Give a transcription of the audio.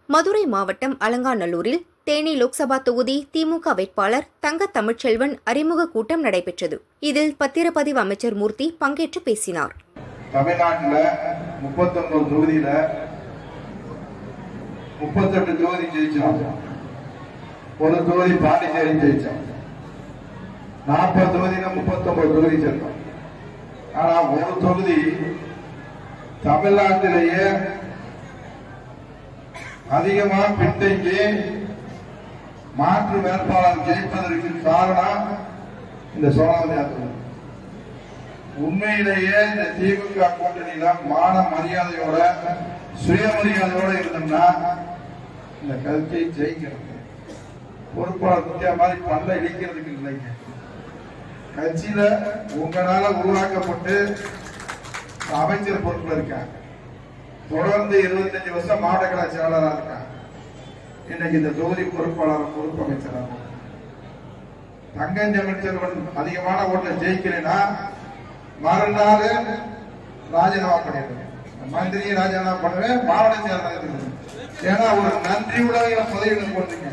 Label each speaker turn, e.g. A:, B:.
A: மதுரை மாவட்டம் அலங்காநல்லூரில் தேனி லோக்சபா தொகுதி திமுக வேட்பாளர் தங்க தமிழ்ச்செல்வன் அறிமுக கூட்டம் நடைபெற்றது. இதில் பத்திரப்பதிவு அமைச்சர் மூர்த்தி பங்கேற்று பேசினார்.
B: தமிழ்நாட்டில் 39 தொகுதியில 38 தொகுதி ஜெயிச்சோம். ஒரு தொகுதி பாண்டிச்சேரி ஜெயிச்சோம். 40 தொகுதியில 39 தொகுதி சேர்த்தோம். ஆனா ஒரு தொகுதி தமிழ்நாட்டிலேயே அதிகமா பின்தங்கி மாற்று வேட்பாளர் ஜெயிப்பதற்கு காரணம் இந்த சோழவந்தையா தொகுதி. உண்மையிலேயே இந்த திமுக கூட்டணியில மான மரியாதையோட சுயமரியாதையோட இருந்தோம்னா இந்த கட்சியை ஜெயிக்கிறது. பொறுப்பாளர் முக்கிய மாதிரி பல்ல இடிக்கிறதுக்கு இல்லைங்க. கட்சியில உங்களால உருவாக்கப்பட்டு அமைச்சர் பொறுப்புல இருக்காங்க. தொடர்ந்து 25 வருஷம் மாவட்ட கழக செயலாளராக இருக்காங்க. இன்னைக்கு இந்த தொகுதி பொறுப்பாளர் பொறுப்பு அமைச்சராக தங்க தமிழ்ச்செல்வன் அதிகமான ஓட்டுல ஜெயிக்கிறேன்னா மறுநாள் ராஜினாமா பண்ணிடுவேன். மந்திரியை ராஜினாமா பண்ணுவேன், மாவட்ட செயலாளர். ஏன்னா ஒரு நன்றி உலக பதவியிடம் போட்டு